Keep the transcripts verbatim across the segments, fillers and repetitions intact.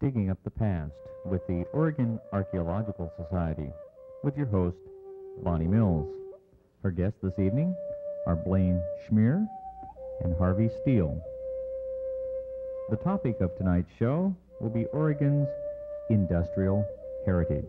Digging Up the Past with the Oregon Archaeological Society with your host, Bonnie Mills. Her guests this evening are Blaine Schmier and Harvey Steele. The topic of tonight's show will be Oregon's industrial heritage.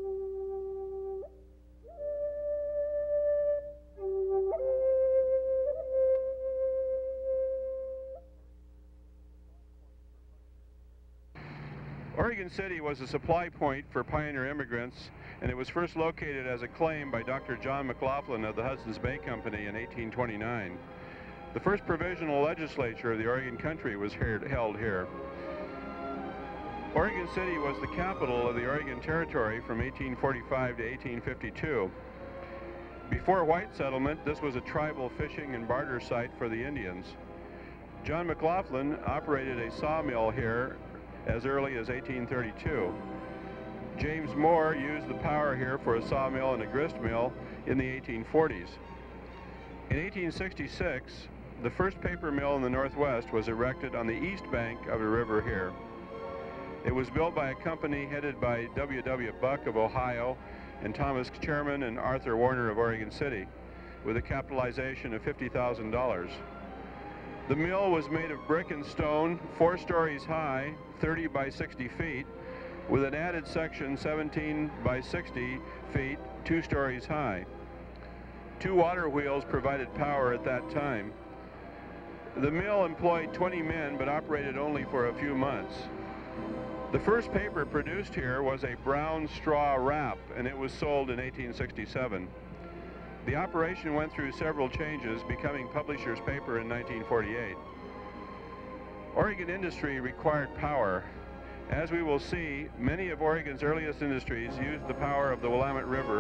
Oregon City was a supply point for pioneer immigrants, and it was first located as a claim by Doctor John McLaughlin of the Hudson's Bay Company in eighteen twenty-nine. The first provisional legislature of the Oregon Country was here, held here. Oregon City was the capital of the Oregon Territory from eighteen forty-five to eighteen fifty-two. Before white settlement, this was a tribal fishing and barter site for the Indians. John McLaughlin operated a sawmill here as early as eighteen thirty-two. James Moore used the power here for a sawmill and a grist mill in the eighteen forties. In eighteen sixty-six, the first paper mill in the Northwest was erected on the east bank of a river here. It was built by a company headed by W W Buck of Ohio and Thomas Chairman and Arthur Warner of Oregon City, with a capitalization of fifty thousand dollars. The mill was made of brick and stone, four stories high, thirty by sixty feet, with an added section seventeen by sixty feet, two stories high. Two water wheels provided power at that time. The mill employed twenty men, but operated only for a few months. The first paper produced here was a brown straw wrap, and it was sold in eighteen sixty-seven. The operation went through several changes, becoming publisher's paper in nineteen forty-eight. Oregon industry required power. As we will see, many of Oregon's earliest industries used the power of the Willamette River.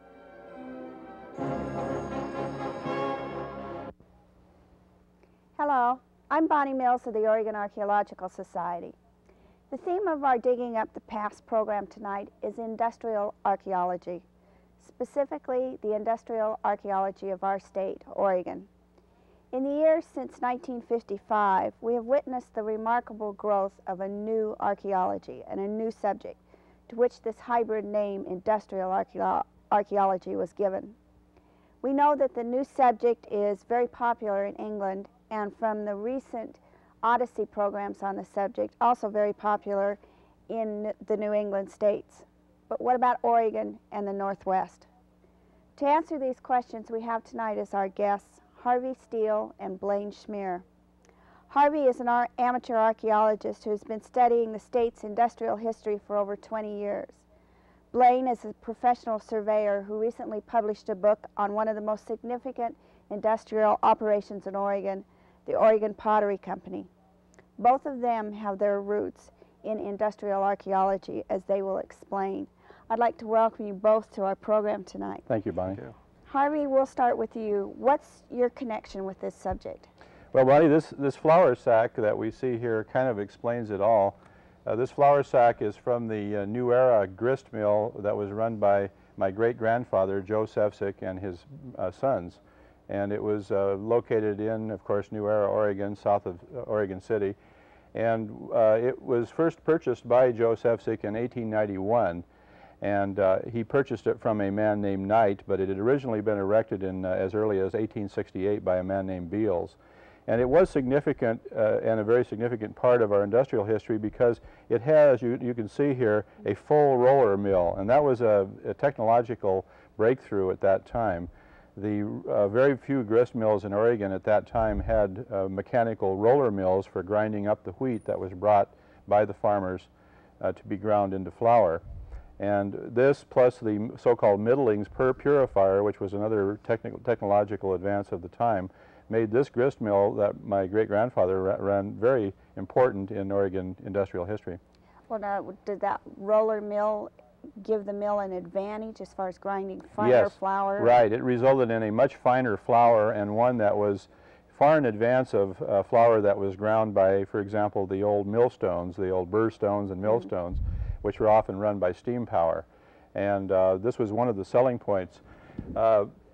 Hello, I'm Bonnie Mills of the Oregon Archaeological Society. The theme of our Digging Up the Past program tonight is industrial archaeology, specifically the industrial archaeology of our state, Oregon. In the years since nineteen fifty-five, we have witnessed the remarkable growth of a new archaeology and a new subject, to which this hybrid name, industrial archaeo- archaeology, was given. We know that the new subject is very popular in England, and from the recent Odyssey programs on the subject, also very popular in the New England states. But what about Oregon and the Northwest? To answer these questions, we have tonight as our guests Harvey Steele and Blaine Schmier. Harvey is an ar- amateur archaeologist who has been studying the state's industrial history for over twenty years. Blaine is a professional surveyor who recently published a book on one of the most significant industrial operations in Oregon, the Oregon Pottery Company. Both of them have their roots in industrial archaeology, as they will explain. I'd like to welcome you both to our program tonight. Thank you, Bonnie. Thank you. Harvey, we'll start with you. What's your connection with this subject? Well, Bonnie, this, this flour sack that we see here kind of explains it all. Uh, this flour sack is from the uh, New Era grist mill that was run by my great-grandfather, Joe Sefcik, and his uh, sons. And it was uh, located in, of course, New Era, Oregon, south of uh, Oregon City. And uh, it was first purchased by Joe Sefcik in eighteen ninety-one. And uh, he purchased it from a man named Knight, but it had originally been erected in uh, as early as eighteen sixty-eight by a man named Beals. And it was significant uh, and a very significant part of our industrial history because it has, you, you can see here, a full roller mill. And that was a, a technological breakthrough at that time. The uh, very few grist mills in Oregon at that time had uh, mechanical roller mills for grinding up the wheat that was brought by the farmers uh, to be ground into flour. And this, plus the so-called middlings per purifier, which was another technical, technological advance of the time, made this grist mill that my great-grandfather ra ran very important in Oregon industrial history. Well, now, did that roller mill give the mill an advantage as far as grinding finer yes, flour? Right. It resulted in a much finer flour, and one that was far in advance of uh, flour that was ground by, for example, the old millstones, the old burr stones and millstones, mm-hmm. which were often run by steam power. And uh, this was one of the selling points. Uh,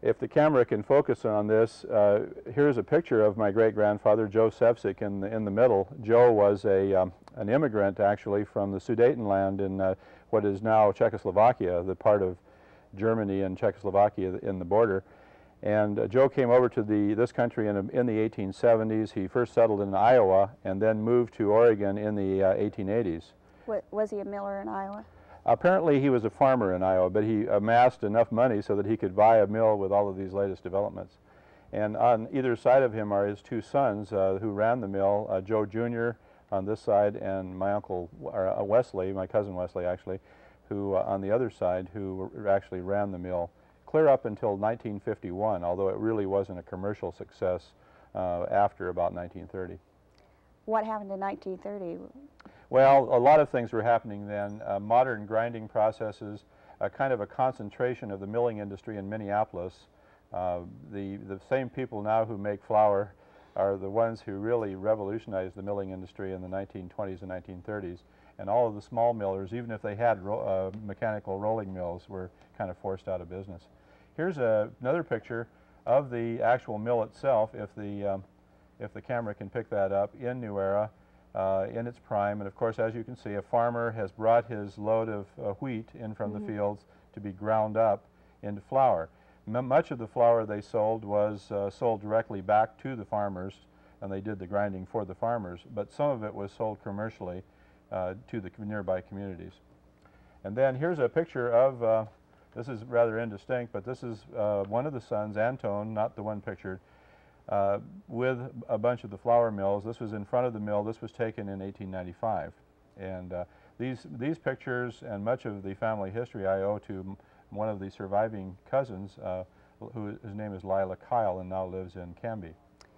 If the camera can focus on this, uh, here's a picture of my great-grandfather, Joe Sefcik, in the, in the middle. Joe was a, um, an immigrant, actually, from the Sudetenland in uh, what is now Czechoslovakia, the part of Germany and Czechoslovakia in the border. And uh, Joe came over to the, this country in, in the eighteen seventies. He first settled in Iowa and then moved to Oregon in the uh, eighteen eighties. What, was he a miller in Iowa? Apparently he was a farmer in Iowa, but he amassed enough money so that he could buy a mill with all of these latest developments. And on either side of him are his two sons uh, who ran the mill, uh, Joe Junior on this side and my uncle uh, Wesley, my cousin Wesley actually, who uh, on the other side, who actually ran the mill clear up until nineteen fifty-one, although it really wasn't a commercial success uh, after about nineteen thirty. What happened in nineteen thirty? Well, a lot of things were happening then. Uh, modern grinding processes, a kind of a concentration of the milling industry in Minneapolis. Uh, the, the same people now who make flour are the ones who really revolutionized the milling industry in the nineteen twenties and nineteen thirties. And all of the small millers, even if they had ro uh, mechanical rolling mills, were kind of forced out of business. Here's a, another picture of the actual mill itself, if the, um, if the camera can pick that up, in New Era. Uh, in its prime, and of course, as you can see, a farmer has brought his load of uh, wheat in from mm-hmm. the fields to be ground up into flour. M much of the flour they sold was uh, sold directly back to the farmers, and they did the grinding for the farmers, but some of it was sold commercially uh, to the nearby communities. And then here's a picture of, uh, this is rather indistinct, but this is uh, one of the sons, Antone, not the one pictured, Uh, with a bunch of the flour mills. This was in front of the mill. This was taken in eighteen ninety-five. And uh, these, these pictures and much of the family history I owe to m one of the surviving cousins, uh, who, his name is Lila Kyle and now lives in Canby.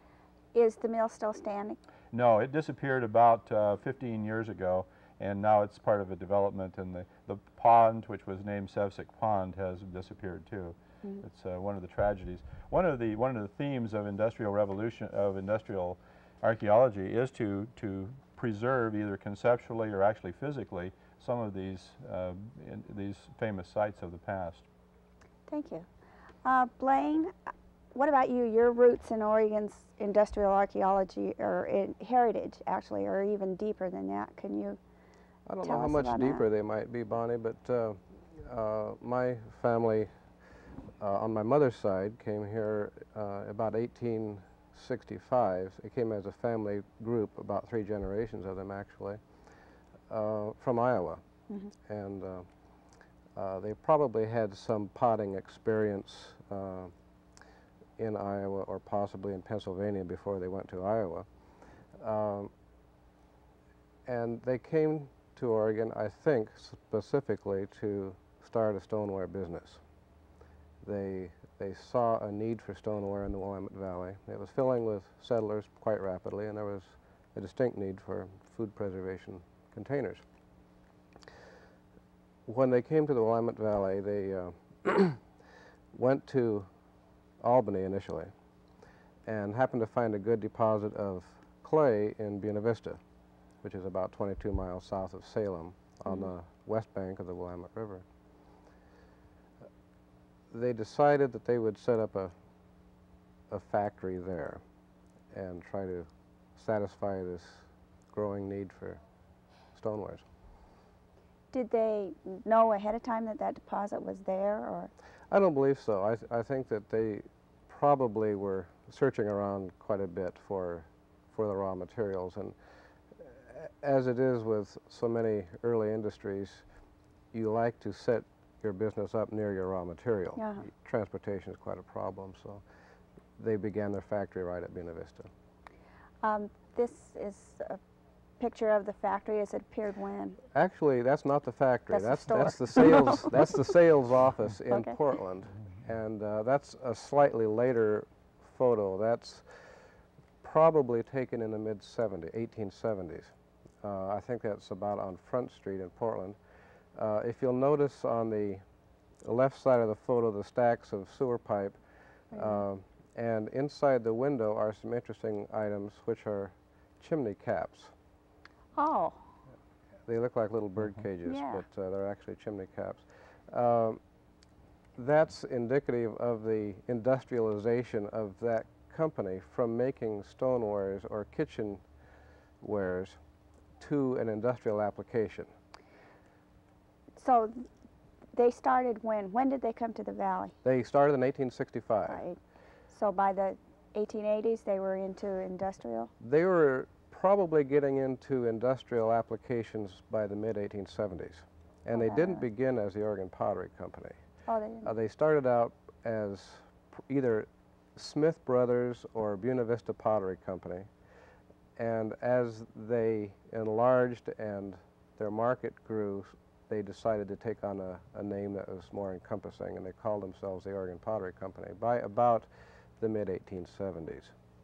Is the mill still standing? No, it disappeared about uh, fifteen years ago, and now it's part of a development, and the, the pond, which was named Sefcik Pond, has disappeared too. Mm-hmm. It's uh, one of the tragedies. One of the one of the themes of industrial revolution of industrial archaeology is to to preserve either conceptually or actually physically some of these uh, in, these famous sites of the past. Thank you, uh, Blaine. What about you? Your roots in Oregon's industrial archaeology or in heritage, actually, or even deeper than that. Can you? I don't tell know how us much about deeper that? they might be, Bonnie, but uh, uh, my family. Uh, on my mother's side, came here uh, about eighteen sixty-five. It came as a family group, about three generations of them actually, uh, from Iowa. Mm-hmm. And uh, uh, they probably had some potting experience uh, in Iowa or possibly in Pennsylvania before they went to Iowa. Um, and they came to Oregon, I think, specifically to start a stoneware business. They, they saw a need for stoneware in the Willamette Valley. It was filling with settlers quite rapidly, and there was a distinct need for food preservation containers. When they came to the Willamette Valley, they uh, went to Albany initially and happened to find a good deposit of clay in Buena Vista, which is about twenty-two miles south of Salem on mm-hmm. the west bank of the Willamette River. They decided that they would set up a, a factory there and try to satisfy this growing need for stonewares. Did they know ahead of time that that deposit was there, or? I don't believe so. I, th I think that they probably were searching around quite a bit for, for the raw materials. And as it is with so many early industries, you like to set your business up near your raw material. Uh-huh. Transportation is quite a problem, so they began their factory right at Buena Vista. Um, this is a picture of the factory as it appeared when? Actually, that's not the factory. That's, that's the, that's the sales. That's the sales office in okay. Portland, and uh, that's a slightly later photo. That's probably taken in the mid seventies, eighteen seventies. Uh, I think that's about on Front Street in Portland. Uh, if you'll notice on the left side of the photo, the stacks of sewer pipe, mm-hmm. uh, and inside the window are some interesting items, which are chimney caps. Oh. They look like little bird cages, yeah. but uh, they're actually chimney caps. Um, that's indicative of the industrialization of that company from making stonewares or kitchenwares to an industrial application. So they started when? When did they come to the valley? They started in eighteen sixty-five. Right. So by the eighteen eighties they were into industrial? They were probably getting into industrial applications by the mid eighteen seventies. And they didn't begin as the Oregon Pottery Company. Oh, they didn't? Uh, they started out as either Smith Brothers or Buena Vista Pottery Company. And as they enlarged and their market grew, they decided to take on a, a name that was more encompassing, and they called themselves the Oregon Pottery Company by about the mid eighteen seventies.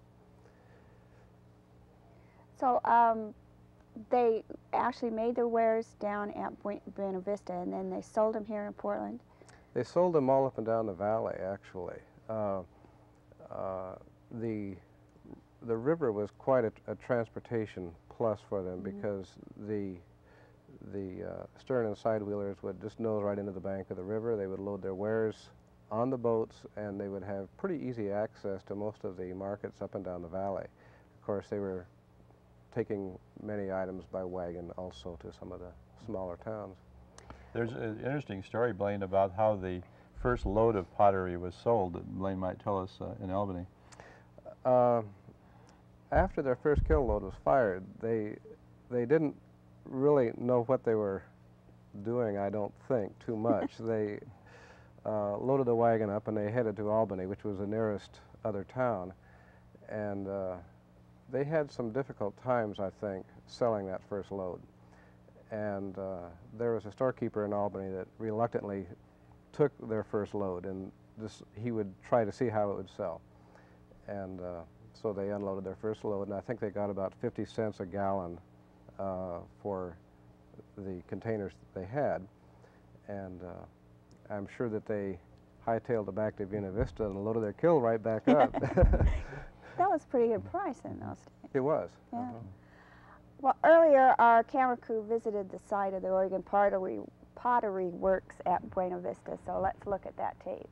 So um, they actually made their wares down at Buena Vista, and then they sold them here in Portland? They sold them all up and down the valley, actually. Uh, uh, the, the river was quite a, a transportation plus for them, mm-hmm. because the, the uh, stern and side wheelers would just nose right into the bank of the river. They would load their wares on the boats, and they would have pretty easy access to most of the markets up and down the valley. Of course, they were taking many items by wagon also to some of the smaller towns. There's an interesting story, Blaine, about how the first load of pottery was sold that Blaine might tell us uh, in Albany. Uh, after their first kiln load was fired, they, they didn't really know what they were doing, I don't think, too much. They uh, loaded the wagon up and they headed to Albany, which was the nearest other town. And uh, they had some difficult times, I think, selling that first load. And uh, there was a storekeeper in Albany that reluctantly took their first load, and this, he would try to see how it would sell. And uh, so they unloaded their first load, and I think they got about fifty cents a gallon uh, for the containers that they had. And uh, I'm sure that they hightailed it back to Buena Vista and loaded their kiln right back up. That was a pretty good price in those days. It was. Yeah. Uh-huh. Well, earlier our camera crew visited the site of the Oregon Pottery, Pottery Works at Buena Vista, so let's look at that tape.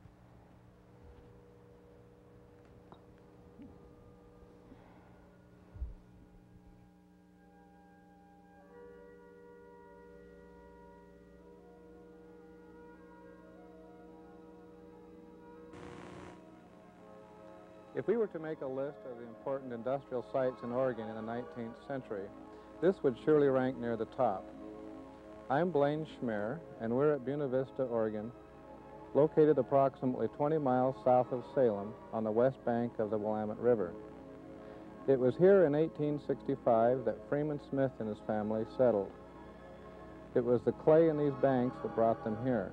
If we were to make a list of the important industrial sites in Oregon in the nineteenth century, this would surely rank near the top. I'm Blaine Schmier, and we're at Buena Vista, Oregon, located approximately twenty miles south of Salem on the west bank of the Willamette River. It was here in eighteen sixty-five that Freeman Smith and his family settled. It was the clay in these banks that brought them here.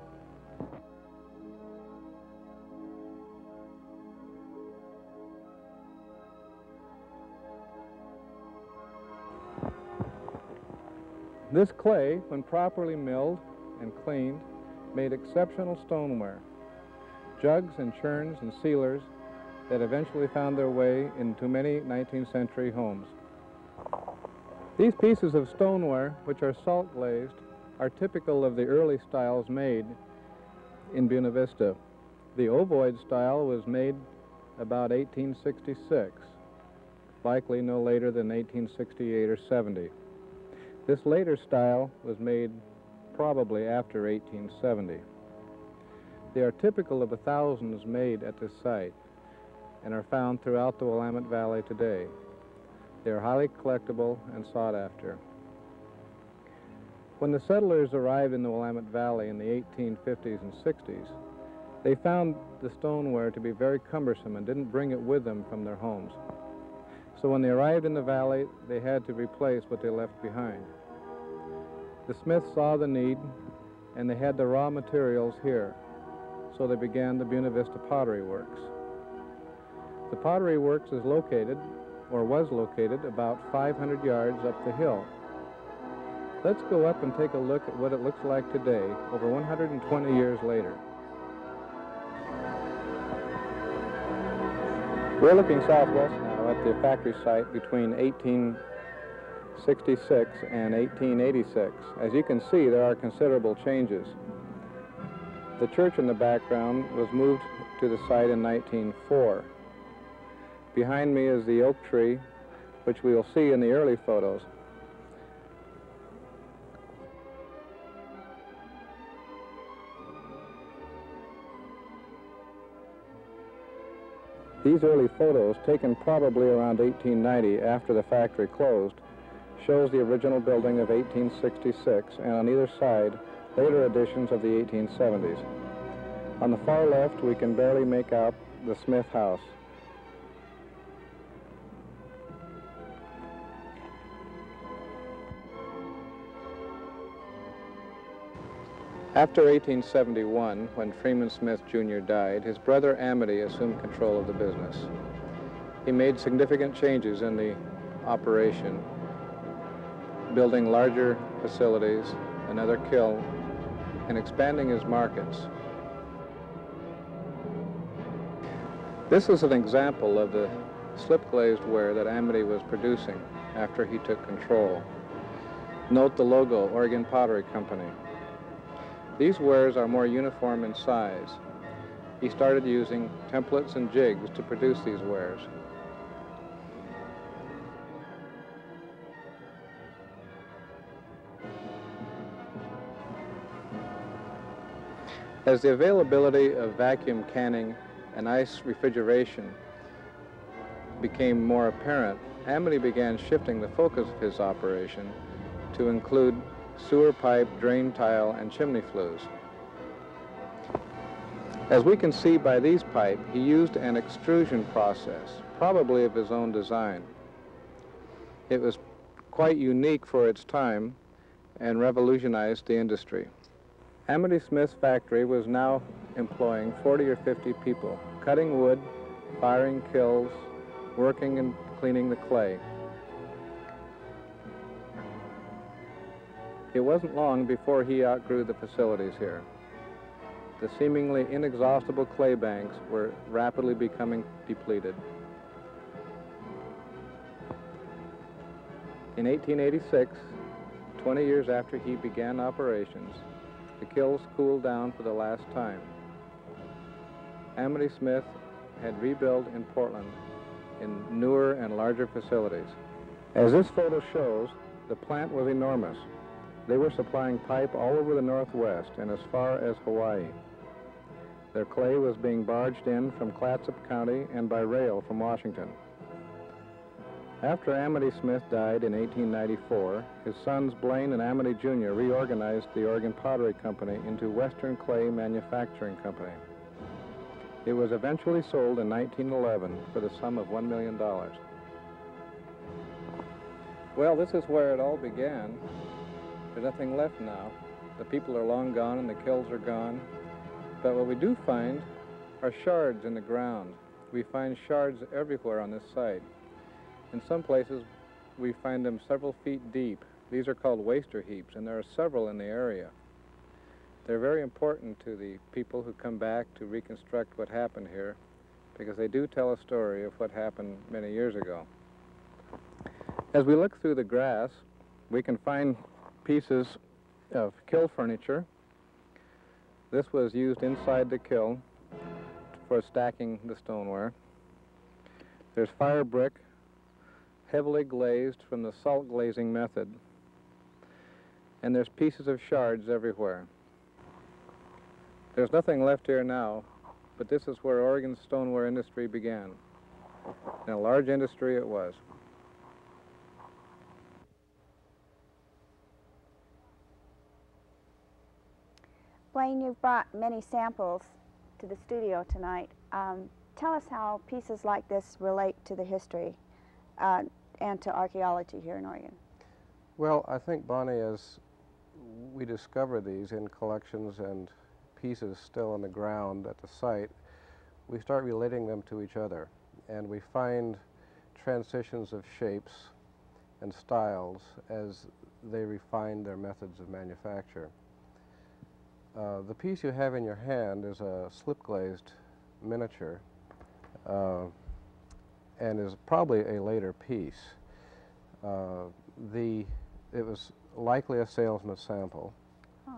This clay, when properly milled and cleaned, made exceptional stoneware, jugs and churns and sealers that eventually found their way into many nineteenth century homes. These pieces of stoneware, which are salt glazed, are typical of the early styles made in Buena Vista. The ovoid style was made about eighteen sixty-six, likely no later than eighteen sixty-eight or seventy. This later style was made probably after eighteen seventy. They are typical of the thousands made at this site and are found throughout the Willamette Valley today. They are highly collectible and sought after. When the settlers arrived in the Willamette Valley in the eighteen fifties and sixties, they found the stoneware to be very cumbersome and didn't bring it with them from their homes. So when they arrived in the valley, they had to replace what they left behind. The Smiths saw the need, and they had the raw materials here, so they began the Buena Vista Pottery Works. The Pottery Works is located, or was located, about five hundred yards up the hill. Let's go up and take a look at what it looks like today, over one hundred twenty years later. We're looking southwest now at the factory site between eighteen sixty-six and eighteen eighty-six. As you can see, there are considerable changes. The church in the background was moved to the site in nineteen oh four. Behind me is the oak tree, which we will see in the early photos. These early photos, taken probably around eighteen ninety after the factory closed, shows the original building of eighteen sixty-six, and on either side, later editions of the eighteen seventies. On the far left, we can barely make out the Smith house. After eighteen seventy-one, when Freeman Smith Junior died, his brother Amity assumed control of the business. He made significant changes in the operation, building larger facilities, another kiln, and expanding his markets. This is an example of the slip-glazed ware that Amity was producing after he took control. Note the logo, Oregon Pottery Company. These wares are more uniform in size. He started using templates and jigs to produce these wares. As the availability of vacuum canning and ice refrigeration became more apparent, Amity began shifting the focus of his operation to include sewer pipe, drain tile, and chimney flues. As we can see by these pipe, he used an extrusion process, probably of his own design. It was quite unique for its time and revolutionized the industry. Amity Smith's factory was now employing forty or fifty people, cutting wood, firing kilns, working and cleaning the clay. It wasn't long before he outgrew the facilities here. The seemingly inexhaustible clay banks were rapidly becoming depleted. In eighteen eighty-six, twenty years after he began operations, the kilns cooled down for the last time. Amity Smith had rebuilt in Portland in newer and larger facilities. As this photo shows, the plant was enormous. They were supplying pipe all over the Northwest and as far as Hawaii. Their clay was being barged in from Clatsop County and by rail from Washington. After Amity Smith died in eighteen ninety-four, his sons Blaine and Amity Junior reorganized the Oregon Pottery Company into Western Clay Manufacturing Company. It was eventually sold in nineteen eleven for the sum of one million dollars. Well, this is where it all began. There's nothing left now. The people are long gone and the kilns are gone. But what we do find are shards in the ground. We find shards everywhere on this site. In some places, we find them several feet deep. These are called waster heaps, and there are several in the area. They're very important to the people who come back to reconstruct what happened here, because they do tell a story of what happened many years ago. As we look through the grass, we can find pieces of kiln furniture. This was used inside the kiln for stacking the stoneware. There's fire brick, heavily glazed from the salt glazing method. And there's pieces of shards everywhere. There's nothing left here now, but this is where Oregon's stoneware industry began. And a large industry it was. Blaine, you've brought many samples to the studio tonight. Um, tell us how pieces like this relate to the history uh, and to archaeology here in Oregon. Well, I think, Bonnie, as we discover these in collections and pieces still on the ground at the site, we start relating them to each other, and we find transitions of shapes and styles as they refine their methods of manufacture. Uh, the piece you have in your hand is a slip-glazed miniature uh, and is probably a later piece. Uh, the, it was likely a salesman's sample, huh.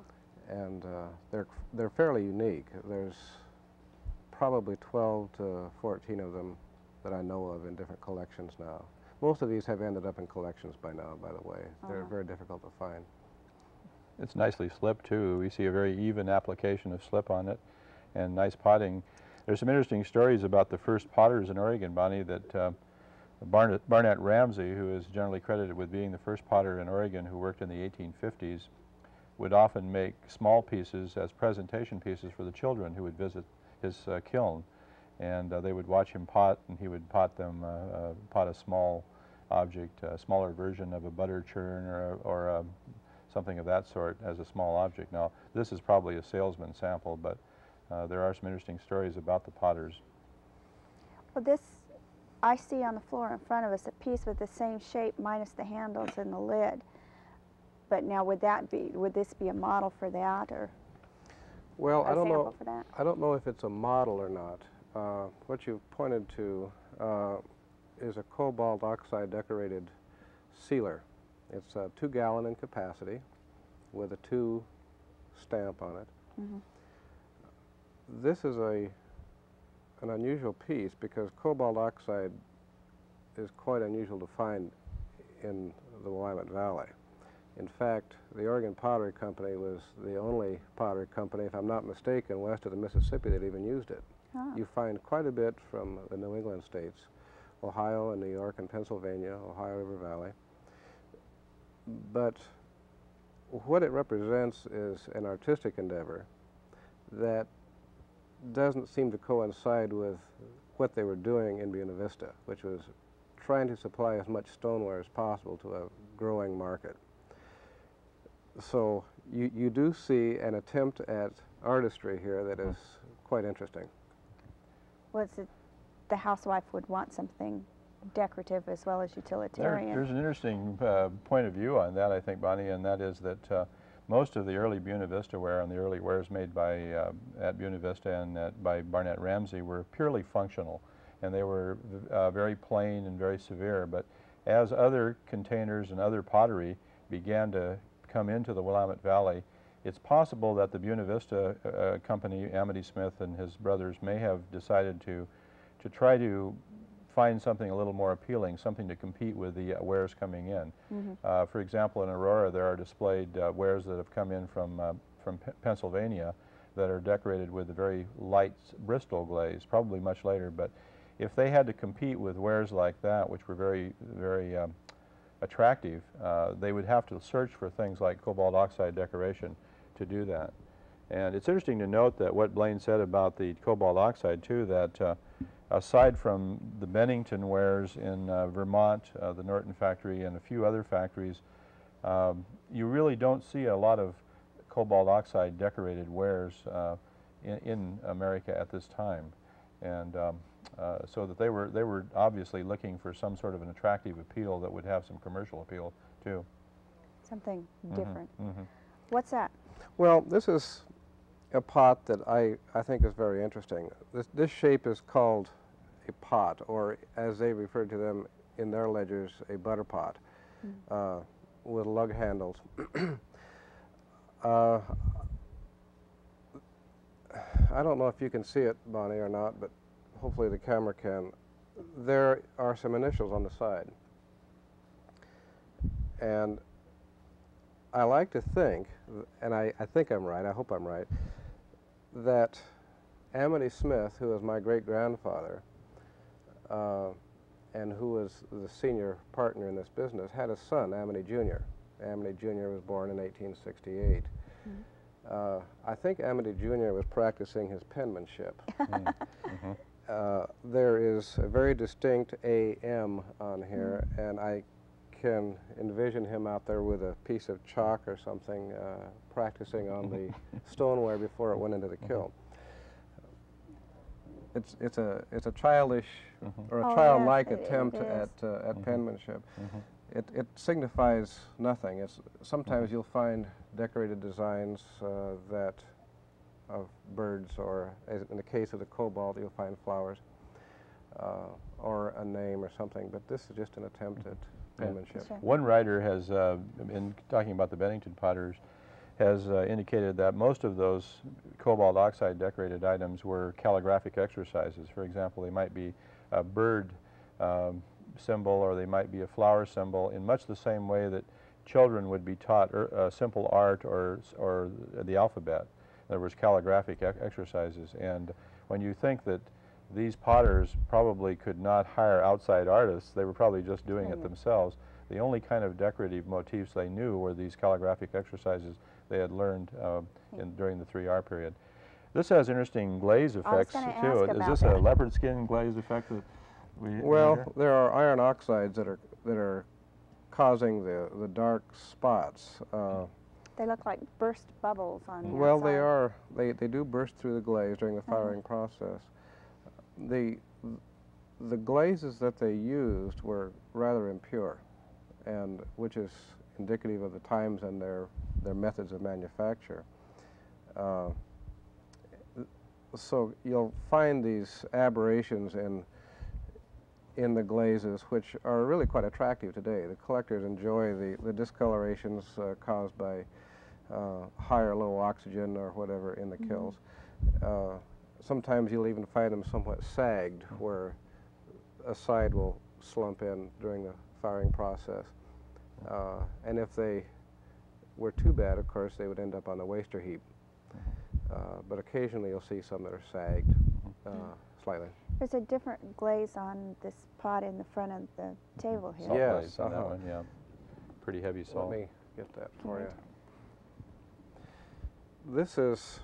and uh, they're, they're fairly unique. There's probably twelve to fourteen of them that I know of in different collections now. Most of these have ended up in collections by now, by the way. Uh-huh. They're very difficult to find. It's nicely slipped too. We see a very even application of slip on it and nice potting. There's some interesting stories about the first potters in Oregon, Bonnie, that uh, Barnett, Barnett Ramsey, who is generally credited with being the first potter in Oregon who worked in the eighteen fifties, would often make small pieces as presentation pieces for the children who would visit his uh, kiln. And uh, they would watch him pot, and he would pot them, uh, uh, pot a small object, a smaller version of a butter churn or, a, or a, something of that sort as a small object. Now, this is probably a salesman sample, but uh, there are some interesting stories about the potters. Well, this, I see on the floor in front of us a piece with the same shape minus the handles and the lid. But now, would that be, would this be a model for that, or well, a I don't sample know. for that? I don't know if it's a model or not. Uh, what you've pointed to uh, is a cobalt oxide decorated sealer. It's uh, two gallon in capacity with a two stamp on it. Mm-hmm. This is a an unusual piece because cobalt oxide is quite unusual to find in the Willamette Valley. In fact, the Oregon Pottery Company was the only pottery company, if I'm not mistaken, west of the Mississippi that even used it. Oh. You find quite a bit from the New England states, Ohio and New York and Pennsylvania, Ohio River Valley. But what it represents is an artistic endeavor that doesn't seem to coincide with what they were doing in Buena Vista, which was trying to supply as much stoneware as possible to a growing market. So you, you do see an attempt at artistry here that is quite interesting. Was it the housewife would want something decorative as well as utilitarian? There, there's an interesting uh, point of view on that, I think, Bonnie, and that is that uh, most of the early Buena Vista ware and the early wares made by uh, at Buena Vista and at, by Barnett Ramsey were purely functional, and they were uh, very plain and very severe. But as other containers and other pottery began to come into the Willamette Valley, it's possible that the Buena Vista uh, company, Amity Smith and his brothers, may have decided to to try to find something a little more appealing, something to compete with the uh, wares coming in. Mm-hmm. uh, for example, in Aurora, there are displayed uh, wares that have come in from uh, from P Pennsylvania that are decorated with a very light Bristol glaze, probably much later. But if they had to compete with wares like that, which were very, very um, attractive, uh, they would have to search for things like cobalt oxide decoration to do that. And it's interesting to note that what Blaine said about the cobalt oxide too, that uh, aside from the Bennington wares in uh, Vermont, uh, the Norton factory and a few other factories, um, you really don't see a lot of cobalt oxide decorated wares uh, in, in America at this time. And um, uh, so that they were, they were obviously looking for some sort of an attractive appeal that would have some commercial appeal too. Something Mm-hmm. different. Mm-hmm. What's that? Well, this is a pot that I, I think is very interesting. This, this shape is called a pot, or as they referred to them in their ledgers, a butter pot, mm. uh, with lug handles. uh, I don't know if you can see it, Bonnie, or not, but hopefully the camera can. There are some initials on the side. And I like to think, and I, I think I'm right, I hope I'm right, that Amity Smith, who was my great-grandfather, uh, and who was the senior partner in this business, had a son, Amity Junior Amity Junior was born in eighteen sixty-eight. Mm-hmm. uh, I think Amity Junior was practicing his penmanship. Mm-hmm. uh, there is a very distinct A M on here, mm-hmm. and I can envision him out there with a piece of chalk or something, uh, practicing on the stoneware before it went into the kiln. It's it's a it's a childish mm-hmm. or a oh, childlike yes, attempt it, it at uh, at mm-hmm. penmanship. Mm-hmm. It it signifies nothing. It's sometimes mm-hmm. you'll find decorated designs uh, that of birds, or as in the case of the cobalt, you'll find flowers uh, or a name or something. But this is just an attempt at penmanship. Sure. One writer has, uh, in talking about the Bennington potters, has uh, indicated that most of those cobalt oxide decorated items were calligraphic exercises. For example, they might be a bird um, symbol, or they might be a flower symbol, in much the same way that children would be taught er, uh, simple art or, or the alphabet. In other words, calligraphic e exercises. And when you think that these potters probably could not hire outside artists, they were probably just doing mm-hmm. it themselves. The only kind of decorative motifs they knew were these calligraphic exercises they had learned uh, in, during the three R period. This has interesting glaze effects too. Is this that. a leopard skin glaze effect that we Well, hear? there are iron oxides that are that are causing the the dark spots. Uh, they look like burst bubbles on the Well, outside. they are. They they do burst through the glaze during the firing mm-hmm. process. The the glazes that they used were rather impure, and which is indicative of the times and their their methods of manufacture. Uh, so you'll find these aberrations in in the glazes, which are really quite attractive today. The collectors enjoy the the discolorations uh, caused by uh, high or low oxygen or whatever in the mm-hmm. kilns. Uh, sometimes you'll even find them somewhat sagged, where a side will slump in during the firing process. Uh, and if they were too bad, of course, they would end up on the waster heap. Uh, but occasionally you'll see some that are sagged uh, slightly. There's a different glaze on this pot in the front of the table here. Salt yes, glaze on uh-huh. that one, yeah. Pretty heavy salt. Let me get that for you. This is,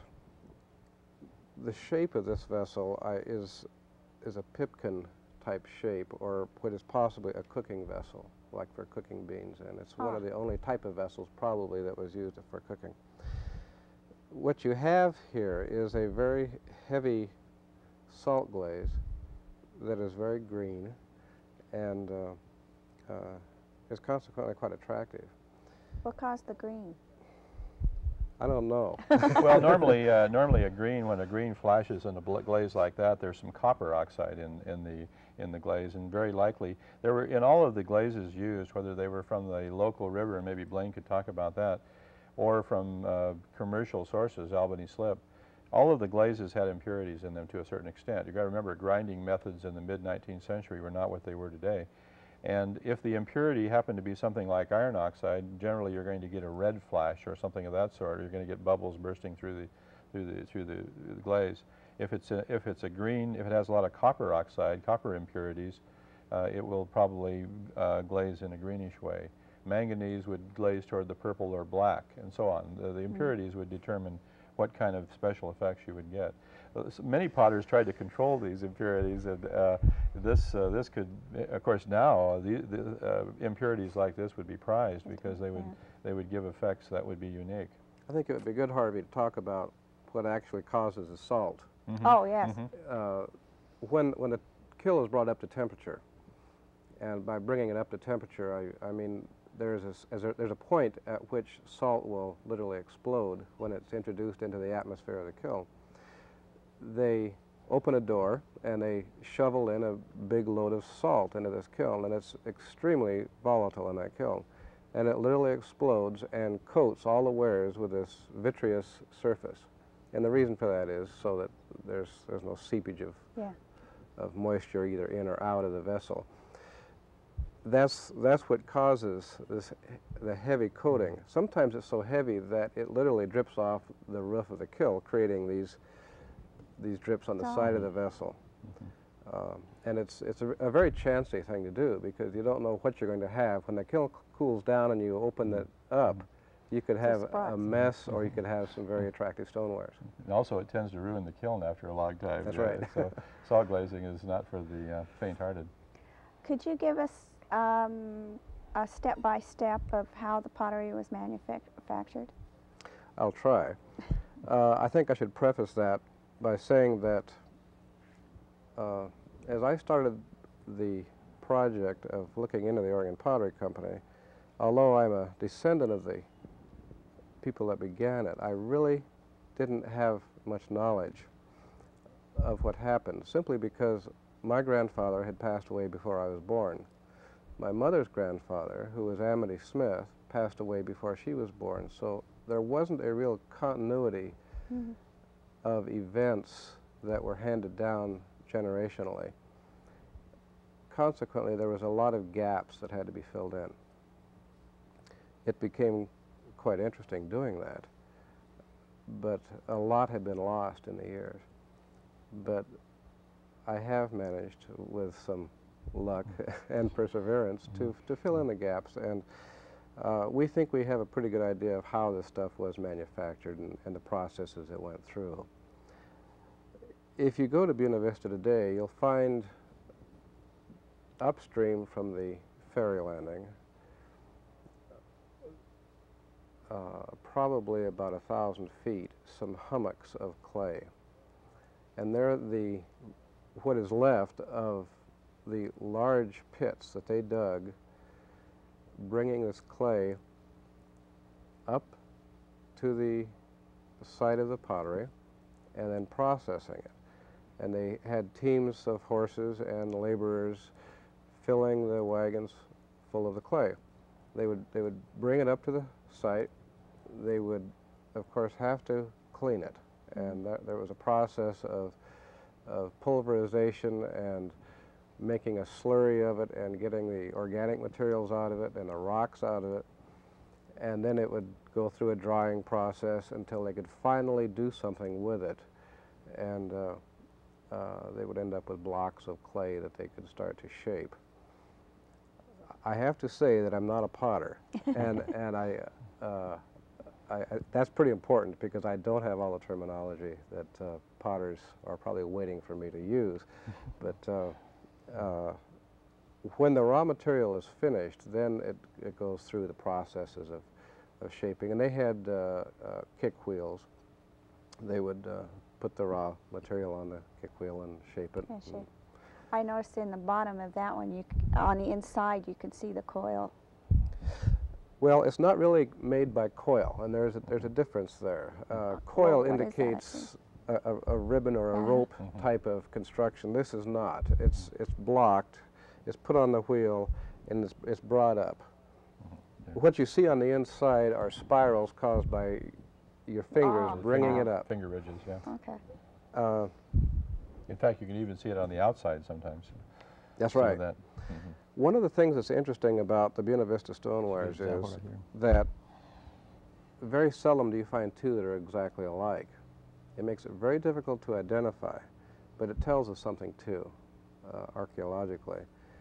the shape of this vessel I, is, is a pipkin type shape, or what is possibly a cooking vessel, like for cooking beans, and it's oh. one of the only type of vessels probably that was used for cooking. What you have here is a very heavy salt glaze that is very green and uh, uh, is consequently quite attractive. What caused the green? I don't know. Well, normally, uh, normally a green, when a green flashes in a glaze like that, there's some copper oxide in, in the in the glaze, and very likely there were in all of the glazes used, whether they were from the local river, and maybe Blaine could talk about that, or from uh, commercial sources, Albany Slip. All of the glazes had impurities in them to a certain extent. You've got to remember, grinding methods in the mid nineteenth century were not what they were today. And if the impurity happened to be something like iron oxide, generally you're going to get a red flash or something of that sort. You're going to get bubbles bursting through the through the through the, the glaze. If it's a, if it's a green, if it has a lot of copper oxide, copper impurities, uh, it will probably uh, glaze in a greenish way. Manganese would glaze toward the purple or black, and so on. The, the impurities mm. would determine what kind of special effects you would get. Uh, so many potters tried to control these impurities, and uh, this uh, this could, of course, now uh, the, the uh, impurities like this would be prized because they would yeah. they would give effects that would be unique. I think it would be good, Harvey, to talk about what actually causes the salt. Mm-hmm. Oh yes. Mm-hmm. uh, when when the kill is brought up to temperature, and by bringing it up to temperature, I I mean. There's a, as a, there's a point at which salt will literally explode when it's introduced into the atmosphere of the kiln. They open a door and they shovel in a big load of salt into this kiln, and it's extremely volatile in that kiln. And it literally explodes and coats all the wares with this vitreous surface. And the reason for that is so that there's, there's no seepage of, yeah. of moisture either in or out of the vessel. That's, that's what causes this, the heavy coating. Sometimes it's so heavy that it literally drips off the roof of the kiln, creating these, these drips on the oh. side of the vessel. Mm-hmm. um, and it's, it's a, a very chancy thing to do, because you don't know what you're going to have. When the kiln cools down and you open it up, you could have a mess, or you could have some very attractive stonewares. And also, it tends to ruin the kiln after a long time. That's right. So salt glazing is not for the uh, faint-hearted. Could you give us Um, a step-by-step of how the pottery was manufactured? I'll try. uh, I think I should preface that by saying that uh, as I started the project of looking into the Oregon Pottery Company, although I'm a descendant of the people that began it, I really didn't have much knowledge of what happened, simply because my grandfather had passed away before I was born. My mother's grandfather, who was Amity Smith, passed away before she was born, so there wasn't a real continuity mm-hmm. of events that were handed down generationally. Consequently, there was a lot of gaps that had to be filled in. It became quite interesting doing that, but a lot had been lost in the years. But I have managed, with some luck and perseverance, to, to fill in the gaps, and uh, we think we have a pretty good idea of how this stuff was manufactured and, and the processes it went through. If you go to Buena Vista today, you'll find upstream from the ferry landing uh, probably about a thousand feet some hummocks of clay, and they're the what is left of the large pits that they dug, bringing this clay up to the site of the pottery and then processing it. And they had teams of horses and laborers filling the wagons full of the clay. They would, they would bring it up to the site. They would, of course, have to clean it. And that, there was a process of, of pulverization and making a slurry of it and getting the organic materials out of it and the rocks out of it. And then it would go through a drying process until they could finally do something with it. And uh, uh, they would end up with blocks of clay that they could start to shape. I have to say that I'm not a potter, and, and I, uh, I, I, that's pretty important because I don't have all the terminology that uh, potters are probably waiting for me to use. But uh, uh, when the raw material is finished, then it, it goes through the processes of, of shaping. And they had uh, uh, kick wheels. They would uh, put the raw material on the kick wheel and shape it. Yeah, shape. I noticed in the bottom of that one, you c on the inside, you could see the coil. Well, it's not really made by coil, and there's a, there's a difference there. Uh, coil Well, indicates a, a, a ribbon or a Uh-huh. rope type of construction. This is not. It's, it's blocked, it's put on the wheel, and it's, it's brought up. What you see on the inside are spirals caused by your fingers Oh, bringing finger, it up. Finger ridges, yeah. Okay. Uh, In fact, you can even see it on the outside sometimes. that's Some of right. That. Mm-hmm. One of the things that's interesting about the Buena Vista stonewares Good example is right here. that very seldom do you find two that are exactly alike. It makes it very difficult to identify, but it tells us something too, uh, archaeologically,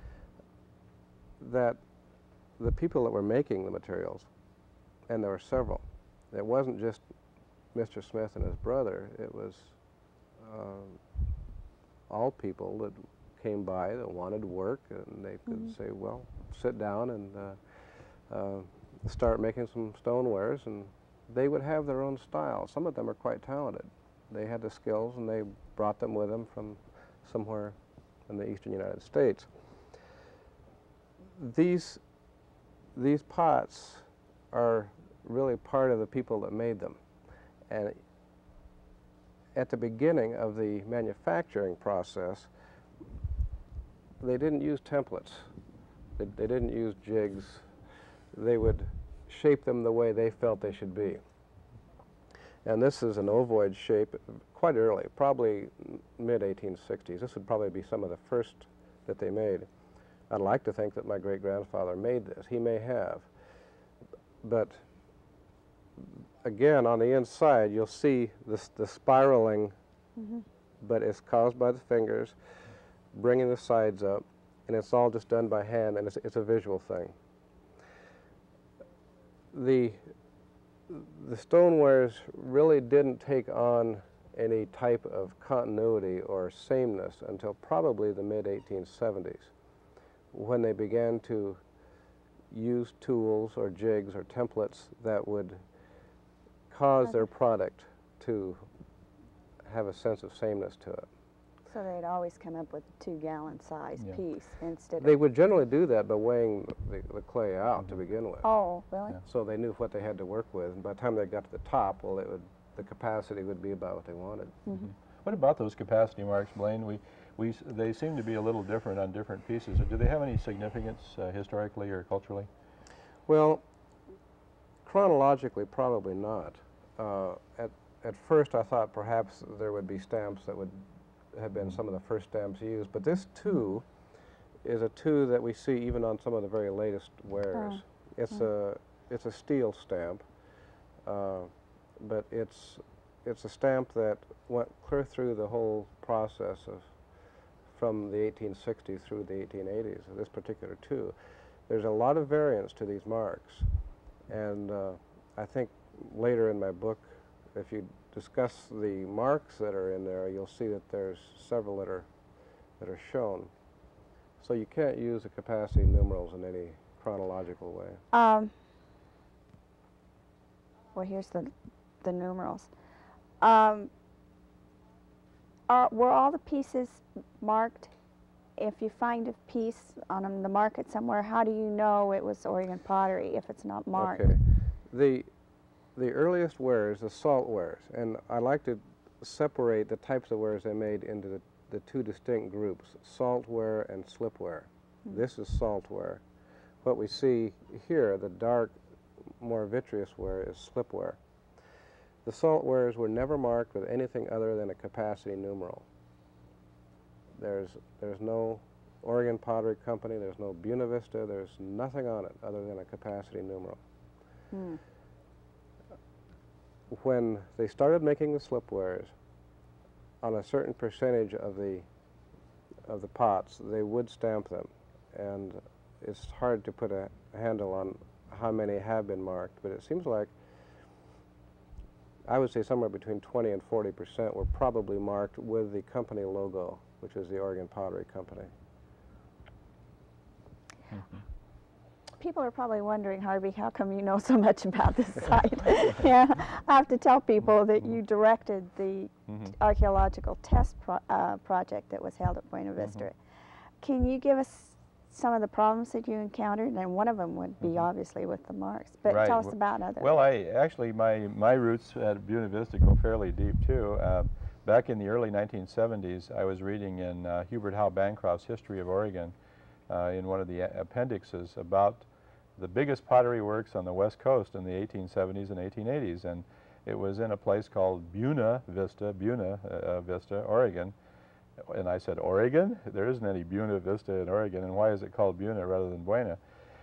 that the people that were making the materials, and there were several, it wasn't just Mister Smith and his brother, it was um, all people that came by that wanted work, and they could mm-hmm. say, well, sit down and uh, uh, start making some stonewares, and they would have their own style. Some of them are quite talented. They had the skills, and they brought them with them from somewhere in the eastern United States. These, these pots are really part of the people that made them. And at the beginning of the manufacturing process, they didn't use templates. They, they didn't use jigs. They would shape them the way they felt they should be. And this is an ovoid shape quite early, probably mid eighteen sixties. This would probably be some of the first that they made. I'd like to think that my great-grandfather made this. He may have. But again, on the inside, you'll see this, the spiraling, mm-hmm. but it's caused by the fingers, bringing the sides up, and it's all just done by hand, and it's, it's a visual thing. The, the stonewares really didn't take on any type of continuity or sameness until probably the mid eighteen seventies, when they began to use tools or jigs or templates that would cause their product to have a sense of sameness to it. So they'd always come up with a two-gallon size Yeah. piece instead of... They would generally do that by weighing the, the clay out mm-hmm. to begin with. Oh, really? Yeah. So they knew what they had to work with, and by the time they got to the top, well, it would, the capacity would be about what they wanted. Mm-hmm. What about those capacity marks, Blaine? We, we, s- they seem to be a little different on different pieces. Do they have any significance uh, historically or culturally? Well, chronologically, probably not. Uh, at, at first, I thought perhaps there would be stamps that would have been some of the first stamps used, but this two is a two that we see even on some of the very latest wares. Oh. It's Mm. a it's a steel stamp, uh, but it's it's a stamp that went clear through the whole process of from the eighteen sixties through the eighteen eighties. This particular two, there's a lot of variance to these marks, and uh, I think later in my book, if you discuss the marks that are in there, you'll see that there's several that are that are shown. So you can't use the capacity numerals in any chronological way. Um, well, here's the, the numerals. Um, are, were all the pieces marked? If you find a piece on um, the market somewhere, how do you know it was Oregon pottery if it's not marked? Okay. The, the earliest wares, the salt wares, and I like to separate the types of wares they made into the, the two distinct groups, saltware and slipware. Mm. This is saltware. What we see here, the dark, more vitreous ware, is slipware. The salt wares were never marked with anything other than a capacity numeral. There's, there's no Oregon Pottery Company, there's no Buena Vista, there's nothing on it other than a capacity numeral. Mm. When they started making the slipwares, on a certain percentage of the, of the pots, they would stamp them. And it's hard to put a handle on how many have been marked, but it seems like I would say somewhere between twenty and forty percent were probably marked with the company logo, which is the Oregon Pottery Company. Mm-hmm. People are probably wondering, Harvey, how come you know so much about this site? Yeah, I have to tell people that you directed the mm-hmm. archaeological test pro uh, project that was held at Buena Vista. Mm-hmm. Can you give us some of the problems that you encountered? And one of them would be mm-hmm. obviously with the marks, but right. tell us about others. Well, I actually, my, my roots at Buena Vista go fairly deep too. Uh, back in the early nineteen seventies, I was reading in uh, Hubert Howe Bancroft's History of Oregon uh, in one of the appendixes about the biggest pottery works on the West Coast in the eighteen seventies and eighteen eighties, and it was in a place called Buena Vista, Buena uh, Vista, Oregon. And I said, Oregon? There isn't any Buena Vista in Oregon, and why is it called Buena rather than Buena?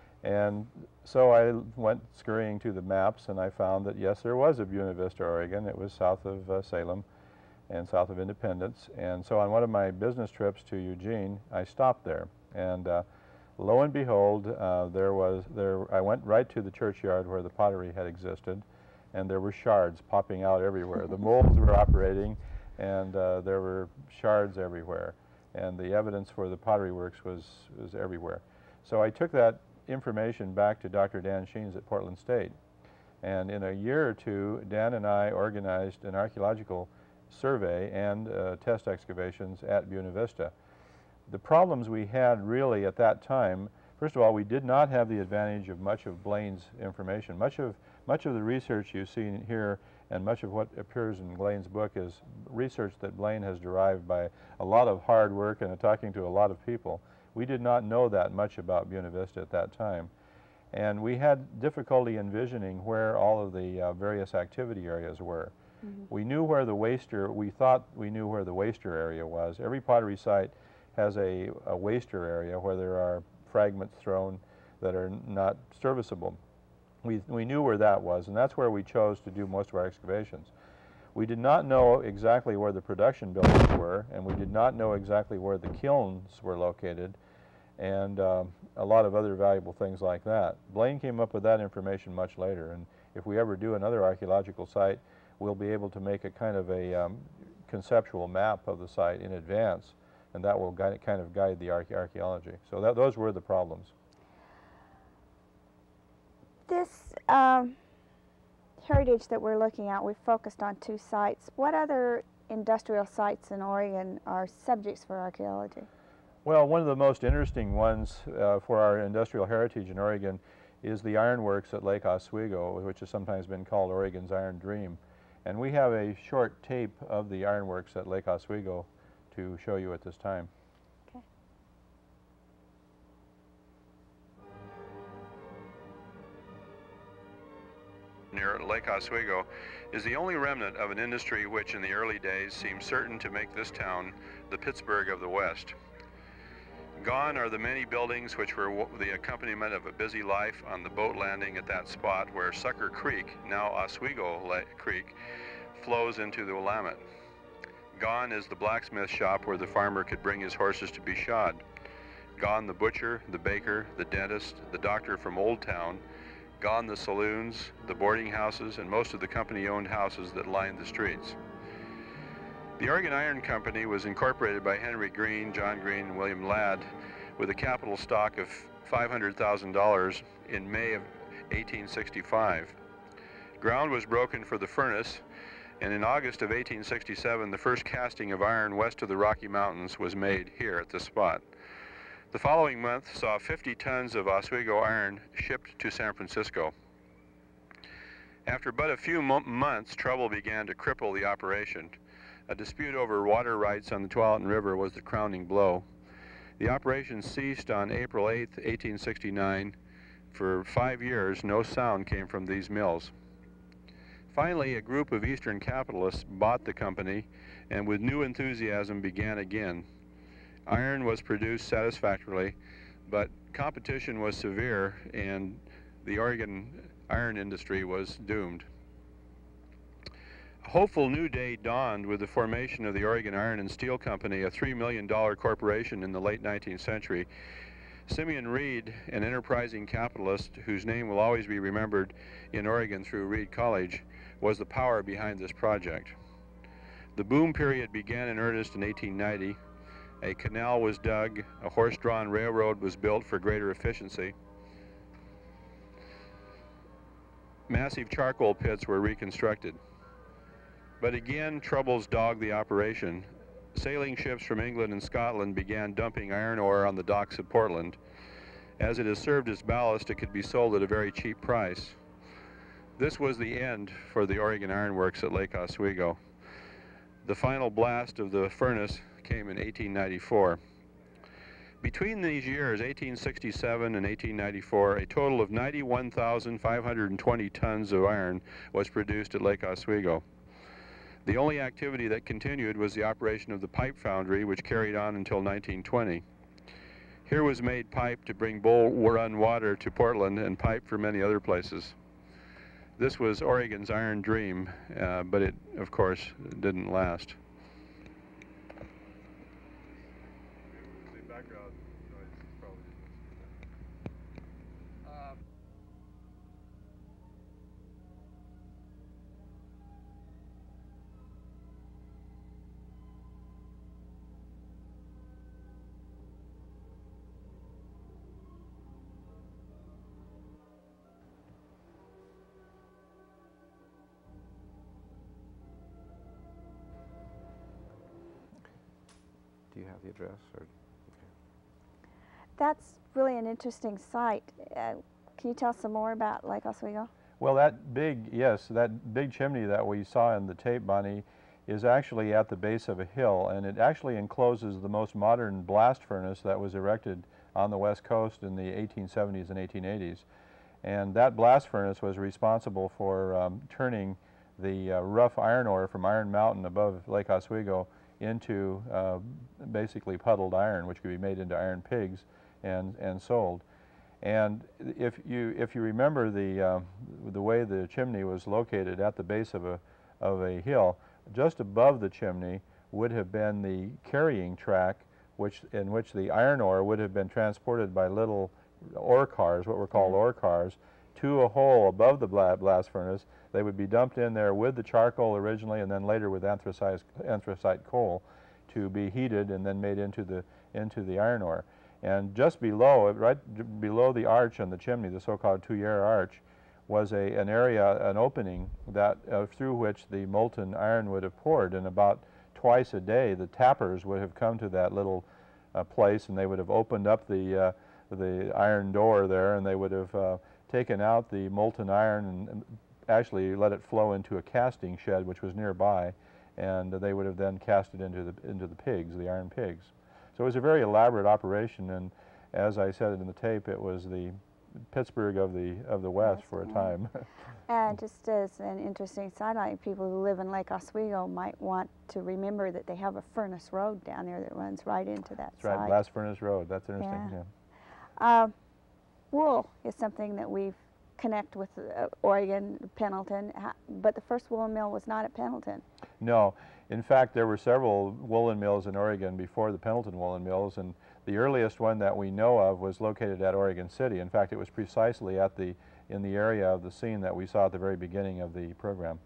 And so I went scurrying to the maps, and I found that yes, there was a Buena Vista, Oregon. It was south of uh, Salem and south of Independence. And so on one of my business trips to Eugene, I stopped there, and uh, lo and behold, uh, there was, there, I went right to the churchyard where the pottery had existed, and there were shards popping out everywhere. The molds were operating, and uh, there were shards everywhere, and the evidence for the pottery works was, was everywhere. So I took that information back to Doctor Dan Sheens at Portland State, and in a year or two, Dan and I organized an archaeological survey and uh, test excavations at Buena Vista. The problems we had really at that time, first of all, we did not have the advantage of much of Blaine's information. Much of, much of the research you see here and much of what appears in Blaine's book is research that Blaine has derived by a lot of hard work and talking to a lot of people. We did not know that much about Buena Vista at that time. And we had difficulty envisioning where all of the uh, various activity areas were. Mm-hmm. We knew where the waster, we thought we knew where the waster area was. Every pottery site has a, a waster area where there are fragments thrown that are not serviceable. We, we knew where that was, and that's where we chose to do most of our excavations. We did not know exactly where the production buildings were, and we did not know exactly where the kilns were located, and um, a lot of other valuable things like that. Blaine came up with that information much later, and if we ever do another archaeological site, we'll be able to make a kind of a um, conceptual map of the site in advance, and that will guide, kind of guide the arche archaeology. So that, those were the problems. This um, heritage that we're looking at, we've focused on two sites. What other industrial sites in Oregon are subjects for archaeology? Well, one of the most interesting ones uh, for our industrial heritage in Oregon is the ironworks at Lake Oswego, which has sometimes been called Oregon's Iron Dream. And we have a short tape of the ironworks at Lake Oswego to show you at this time. Okay. near Lake Oswego is the only remnant of an industry which in the early days seemed certain to make this town the Pittsburgh of the West. Gone are the many buildings which were the accompaniment of a busy life on the boat landing at that spot where Sucker Creek, now Oswego Creek, flows into the Willamette. Gone is the blacksmith shop where the farmer could bring his horses to be shod. Gone the butcher, the baker, the dentist, the doctor from Old Town. Gone the saloons, the boarding houses, and most of the company-owned houses that lined the streets. The Oregon Iron Company was incorporated by Henry Green, John Green, and William Ladd with a capital stock of five hundred thousand dollars in May of eighteen sixty-five. Ground was broken for the furnace, and in August of eighteen sixty-seven, the first casting of iron west of the Rocky Mountains was made here at this spot. The following month saw fifty tons of Oswego iron shipped to San Francisco. After but a few mo months, trouble began to cripple the operation. A dispute over water rights on the Tualatin River was the crowning blow. The operation ceased on April eighth, eighteen sixty-nine. For five years, no sound came from these mills. Finally, a group of Eastern capitalists bought the company and with new enthusiasm began again. Iron was produced satisfactorily, but competition was severe and the Oregon iron industry was doomed. A hopeful new day dawned with the formation of the Oregon Iron and Steel Company, a three million dollar corporation in the late nineteenth century. Simeon Reed, an enterprising capitalist whose name will always be remembered in Oregon through Reed College, was the power behind this project. The boom period began in earnest in eighteen ninety. A canal was dug, a horse-drawn railroad was built for greater efficiency. Massive charcoal pits were reconstructed. But again, troubles dogged the operation. Sailing ships from England and Scotland began dumping iron ore on the docks of Portland. As it has served as ballast, it could be sold at a very cheap price. This was the end for the Oregon Iron Works at Lake Oswego. The final blast of the furnace came in eighteen ninety-four. Between these years, eighteen sixty-seven and eighteen ninety-four, a total of ninety-one thousand five hundred twenty tons of iron was produced at Lake Oswego. The only activity that continued was the operation of the pipe foundry, which carried on until nineteen twenty. Here was made pipe to bring Bull Run water to Portland and pipe for many other places. This was Oregon's iron dream, uh, but it, of course, didn't last. Do you have the address? Or? Okay. That's really an interesting site. Uh, can you tell us some more about Lake Oswego? Well, that big, yes, that big chimney that we saw in the tape, Bonnie, is actually at the base of a hill, and it actually encloses the most modern blast furnace that was erected on the West Coast in the eighteen seventies and eighteen eighties. And that blast furnace was responsible for um, turning the uh, rough iron ore from Iron Mountain above Lake Oswego into uh, basically puddled iron, which could be made into iron pigs and, and sold. And if you, if you remember the, uh, the way the chimney was located at the base of a, of a hill, just above the chimney would have been the carrying track which, in which the iron ore would have been transported by little ore cars, what were called ore cars, to a hole above the blast furnace. They would be dumped in there with the charcoal originally and then later with anthracite, anthracite coal to be heated and then made into the, into the iron ore. And just below, right below the arch on the chimney, the so-called Tuyere arch, was a, an area, an opening that, uh, through which the molten iron would have poured. And about twice a day, the tappers would have come to that little uh, place and they would have opened up the, uh, the iron door there and they would have uh, taken out the molten iron and, and actually let it flow into a casting shed which was nearby, and they would have then cast it into the, into the pigs, the iron pigs. So it was a very elaborate operation, and as I said in the tape, it was the, Pittsburgh of the of the West for a time. And just as an interesting sidelight, people who live in Lake Oswego might want to remember that they have a furnace road down there that runs right into that That's site. right, Blast Furnace Road. That's interesting. Yeah. Yeah. Uh, wool is something that we've connect with uh, Oregon, Pendleton, ha but the first woolen mill was not at Pendleton. No. In fact, there were several woolen mills in Oregon before the Pendleton woolen mills, and the earliest one that we know of was located at Oregon City. In fact, it was precisely at the in the area of the scene that we saw at the very beginning of the program.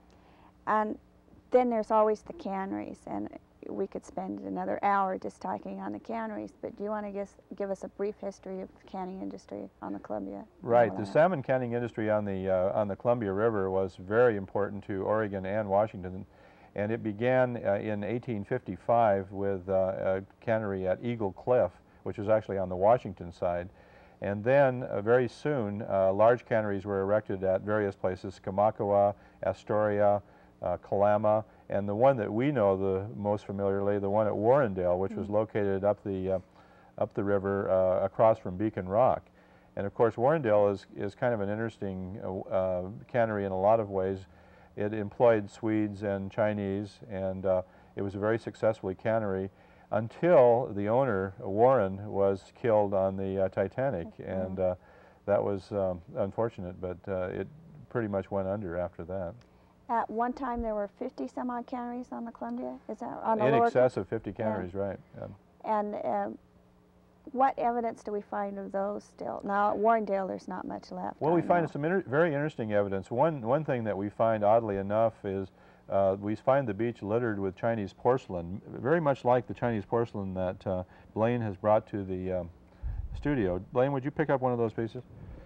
And then there's always the canneries, and we could spend another hour just talking on the canneries, but do you want to give, give us a brief history of the canning industry on the Columbia? Right. The salmon canning industry on the, uh, on the Columbia River was very important to Oregon and Washington, and it began uh, in eighteen fifty-five with uh, a cannery at Eagle Cliff, which was actually on the Washington side. And then uh, very soon, uh, large canneries were erected at various places, Kamakawa, Astoria, uh, Kalama, and the one that we know the most familiarly, the one at Warrendale, which mm-hmm. was located up the, uh, up the river uh, across from Beacon Rock. And of course, Warrendale is, is kind of an interesting uh, cannery in a lot of ways. It employed Swedes and Chinese, and uh, it was a very successful cannery until the owner, Warren, was killed on the uh, Titanic, mm-hmm. and uh, that was um, unfortunate, but uh, it pretty much went under after that. At one time, there were fifty some odd canneries on the Columbia. Is that on the In lower excess of fifty canneries, yeah. right? Yeah. And uh, what evidence do we find of those still? Now, at Warrendale, there's not much left. Well, we I find know. some inter very interesting evidence. One one thing that we find, oddly enough, is uh, we find the beach littered with Chinese porcelain, very much like the Chinese porcelain that uh, Blaine has brought to the um, studio. Blaine, would you pick up one of those pieces?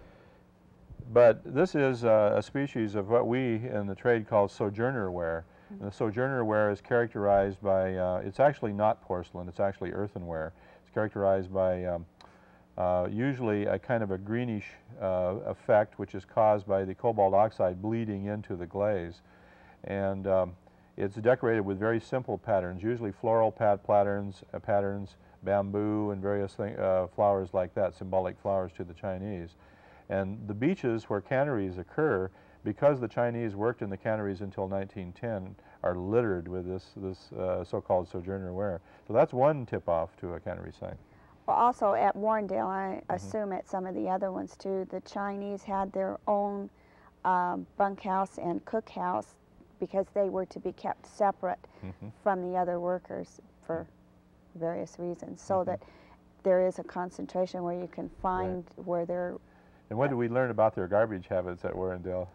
But this is uh, a species of what we in the trade call sojourner ware. Mm-hmm. And the sojourner ware is characterized by, uh, it's actually not porcelain, it's actually earthenware. It's characterized by um, uh, usually a kind of a greenish uh, effect, which is caused by the cobalt oxide bleeding into the glaze. And um, it's decorated with very simple patterns, usually floral pat patterns, uh, patterns, bamboo, and various thing, uh, flowers like that, symbolic flowers to the Chinese. And the beaches where canneries occur, because the Chinese worked in the canneries until nineteen ten, are littered with this, this uh, so-called sojourner ware. So that's one tip-off to a cannery site. Well, also at Warrendale, I Mm-hmm. assume at some of the other ones too, the Chinese had their own um, bunkhouse and cookhouse because they were to be kept separate mm-hmm. from the other workers for various reasons, so mm-hmm. that there is a concentration where you can find right. where they're. And what did we learn about their garbage habits at Warrendale?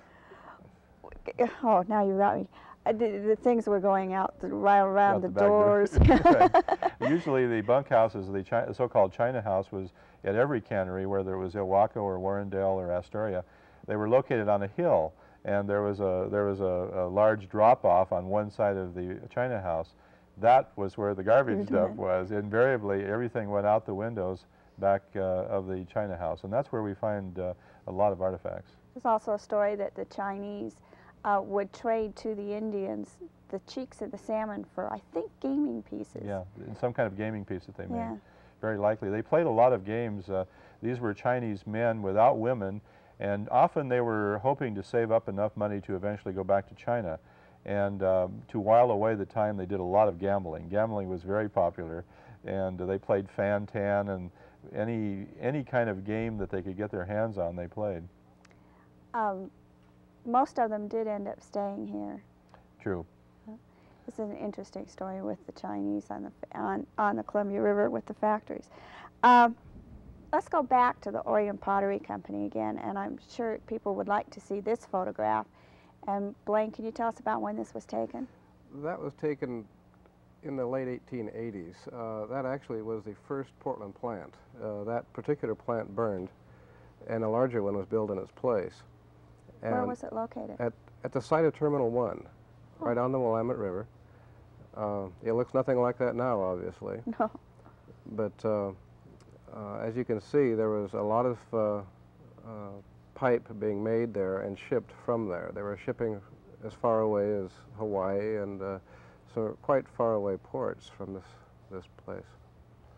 Oh, now you got me. Uh, the, the things were going out the, right around the, the doors. Right. Usually the bunkhouses, the chi so-called China house, was at every cannery, whether it was Ilwaco or Warrendale or Astoria. They were located on a hill, and there was a there was a, a large drop-off on one side of the China house. That was where the garbage dump was. Invariably, everything went out the windows back uh, of the China house, and that's where we find uh, a lot of artifacts. There's also a story that the Chinese uh, would trade to the Indians the cheeks of the salmon for, I think, gaming pieces. Yeah, some kind of gaming piece that they made. Yeah. Very likely. They played a lot of games. Uh, these were Chinese men without women, and often they were hoping to save up enough money to eventually go back to China. And um, to while away the time, they did a lot of gambling. Gambling was very popular, and uh, they played fan-tan, and any any kind of game that they could get their hands on, they played. Um, most of them did end up staying here. True. This is an interesting story with the Chinese on the on on the Columbia River with the factories. Um, let's go back to the Oregon Pottery Company again, and I'm sure people would like to see this photograph. And Blaine, can you tell us about when this was taken? That was taken in the late eighteen eighties. Uh, that actually was the first Portland plant. Uh, that particular plant burned, and a larger one was built in its place. And Where was it located? At, at the site of Terminal one, oh. right on the Willamette River. Uh, it looks nothing like that now, obviously. No. But uh, uh, as you can see, there was a lot of uh, uh, pipe being made there and shipped from there. They were shipping as far away as Hawaii and uh, so quite far away ports from this, this place.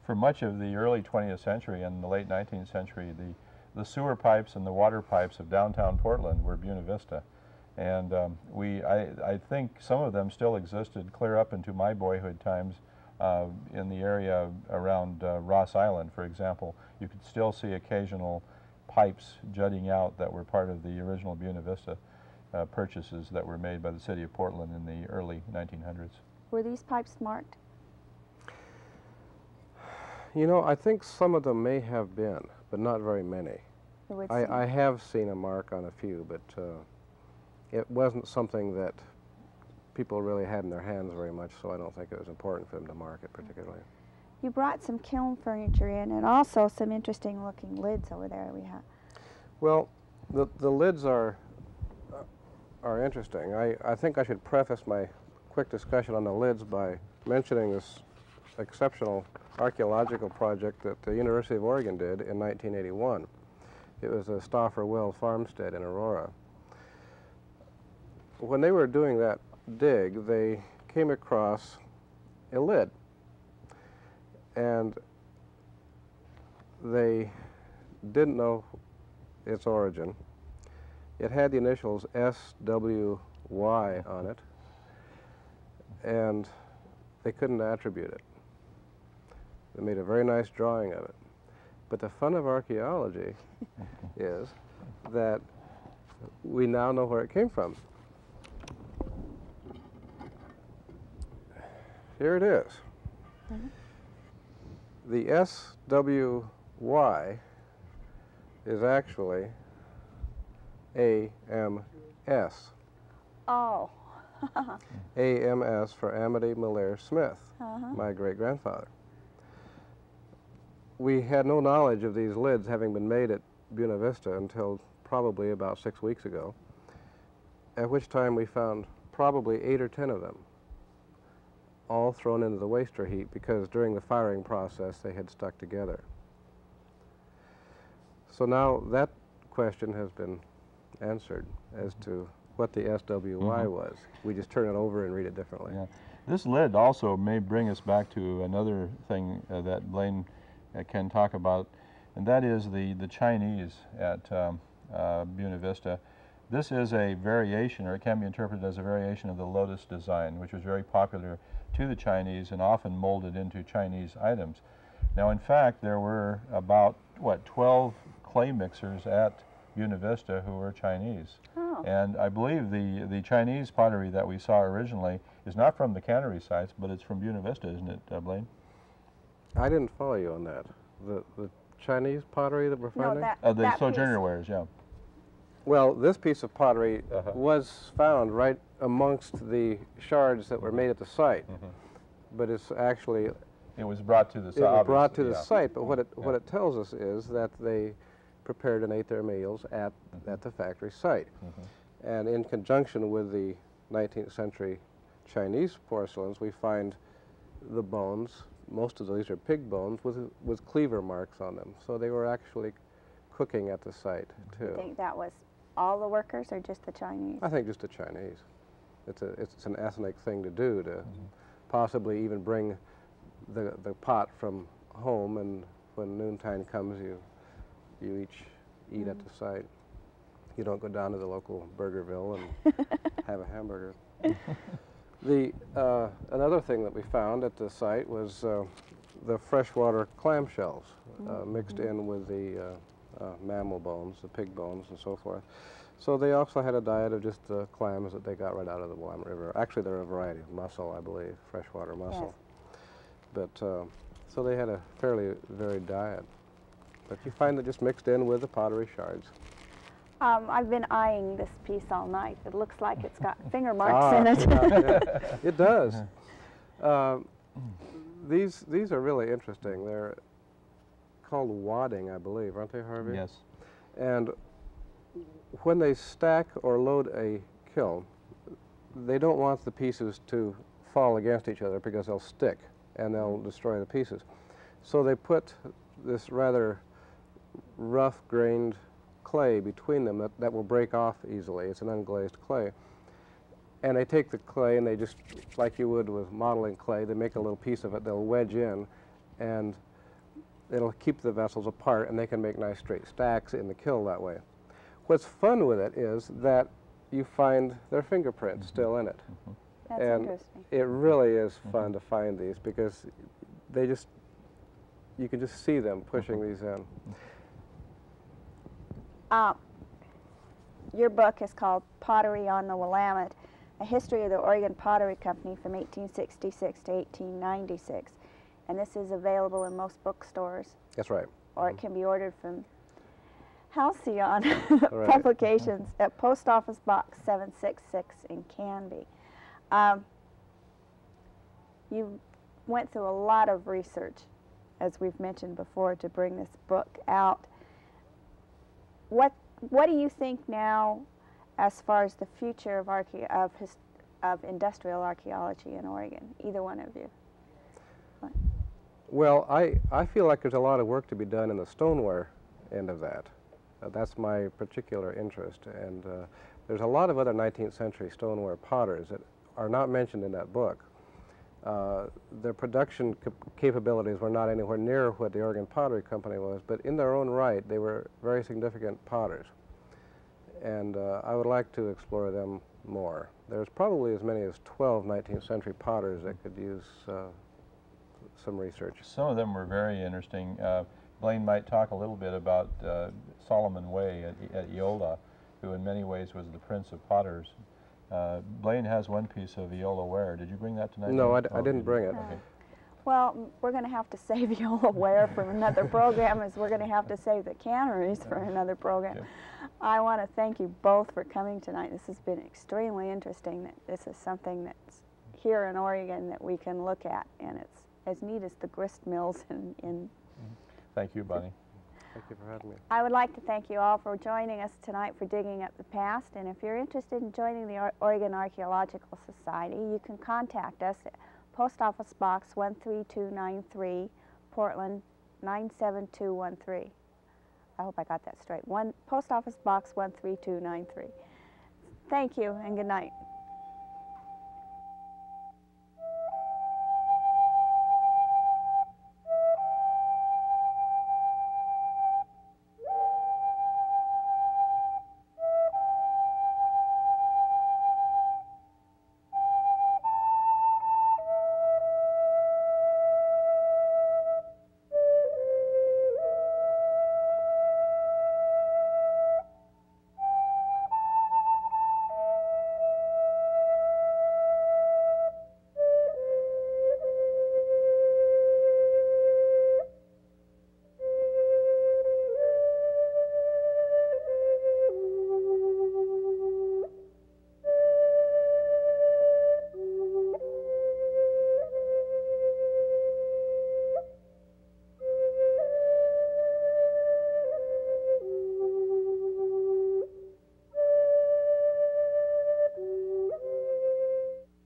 for much of the early twentieth century and the late nineteenth century, the, the sewer pipes and the water pipes of downtown Portland were Buena Vista. And um, we, I, I think some of them still existed clear up into my boyhood times uh, in the area around uh, Ross Island, for example. You could still see occasional pipes jutting out that were part of the original Buena Vista uh, purchases that were made by the city of Portland in the early nineteen hundreds. Were these pipes marked? You know, I think some of them may have been, but not very many. It would I, seem. I have seen a mark on a few, but uh, it wasn't something that people really had in their hands very much, so I don't think it was important for them to mark it particularly. You brought some kiln furniture in, and also some interesting looking lids over there we have. Well, the, the lids are, are interesting. I, I think I should preface my quick discussion on the lids by mentioning this exceptional archaeological project that the University of Oregon did in nineteen eighty-one. It was a Stauffer Well farmstead in Aurora. When they were doing that dig, they came across a lid, and they didn't know its origin. It had the initials S W Y on it, and they couldn't attribute it. They made a very nice drawing of it. But the fun of archaeology is that we now know where it came from. Here it is. Mm-hmm. The S W Y is actually A M S. Oh. A M S for Amity Miller Smith, Uh-huh. my great-grandfather. We had no knowledge of these lids having been made at Buena Vista until probably about six weeks ago, at which time we found probably eight or ten of them, all thrown into the waster heap because during the firing process they had stuck together. So now that question has been answered as to what the S W Y Mm-hmm. was. We just turn it over and read it differently. Yeah. This lid also may bring us back to another thing uh, that Blaine uh, can talk about, and that is the, the Chinese at um, uh, Buena Vista. This is a variation, or it can be interpreted as a variation of the lotus design, which was very popular to the Chinese and often molded into Chinese items. Now, in fact, there were about, what, twelve clay mixers at Buena Vista who were Chinese. Oh. And I believe the, the Chinese pottery that we saw originally is not from the cannery sites, but it's from Buena Vista, isn't it, uh, Blaine? I didn't follow you on that. The, the Chinese pottery that we're No, finding? that, Uh, the that sojourner piece. wares, yeah. Well, this piece of pottery Uh-huh. was found right amongst the shards that were made at the site, Mhm. but it's actually It was brought to the it site. was brought to the yeah. site. But what it Yeah. what it tells us is that they prepared and ate their meals at Mhm. at the factory site, Mhm. and in conjunction with the nineteenth century Chinese porcelains, we find the bones. Most of these are pig bones with with cleaver marks on them, so they were actually cooking at the site You too. think that was all the workers or just the Chinese? I think just the Chinese. It's a it's an ethnic thing to do to Mm-hmm. possibly even bring the the pot from home, and when noontime comes, you you each eat at the site. You don't go down to the local Burgerville and have a hamburger. The uh, another thing that we found at the site was uh, the freshwater clam shells uh, mixed in with the uh, uh, mammal bones, the pig bones, and so forth. So they also had a diet of just the clams that they got right out of the Willamette River. Actually, they're a variety of mussel, I believe, freshwater mussel. But uh, so they had a fairly varied diet. But you find it just mixed in with the pottery shards. Um, I've been eyeing this piece all night. It looks like it's got finger marks Ah, in it. yeah, yeah. It does. Um, these these are really interesting. They're called wadding, I believe, aren't they, Harvey? Yes. And when they stack or load a kiln, they don't want the pieces to fall against each other because they'll stick and they'll destroy the pieces. So they put this rather rough-grained clay between them that, that will break off easily. It's an unglazed clay. And they take the clay and they just, like you would with modeling clay, they make a little piece of it, they'll wedge in, and it'll keep the vessels apart, and they can make nice straight stacks in the kiln that way. What's fun with it is that you find their fingerprints still in it. That's and interesting. it really is fun to find these because they just, you can just see them pushing these in. Uh, your book is called Pottery on the Willamette, A History of the Oregon Pottery Company from eighteen sixty-six to eighteen ninety-six. And this is available in most bookstores. That's right. Or it can be ordered from Halcyon Right. Publications at Post Office Box seven sixty-six in Canby. Um, you went through a lot of research, as we've mentioned before, to bring this book out. What What do you think now, as far as the future of archae of his of industrial archaeology in Oregon? Either one of you. What? Well, I, I feel like there's a lot of work to be done in the stoneware end of that. Uh, that's my particular interest, and uh, there's a lot of other nineteenth century stoneware potters that are not mentioned in that book. Uh, their production cap capabilities were not anywhere near what the Oregon Pottery Company was, but in their own right, they were very significant potters. And uh, I would like to explore them more. There's probably as many as twelve nineteenth century potters that could use uh, some research. Some of them were very interesting. Uh, Blaine might talk a little bit about uh, Solomon Way at, at Eola, who in many ways was the prince of potters. Uh, Blaine has one piece of Eola ware. Did you bring that tonight? No, I, d oh, I didn't you bring it. Okay. Well, we're going to have to save Eola Ware from another program, as we're going to have to save the canneries for another program. Okay. I want to thank you both for coming tonight. This has been extremely interesting. That this is something that's here in Oregon that we can look at, and it's as neat as the grist mills in, in Thank you, Bonnie. Thank you for having me. I would like to thank you all for joining us tonight for Digging Up the Past, and if you're interested in joining the Or Oregon Archaeological Society, you can contact us at Post Office Box one three two nine three, Portland nine seven two one three. I hope I got that straight. One, Post Office Box one three two nine three. Thank you and good night.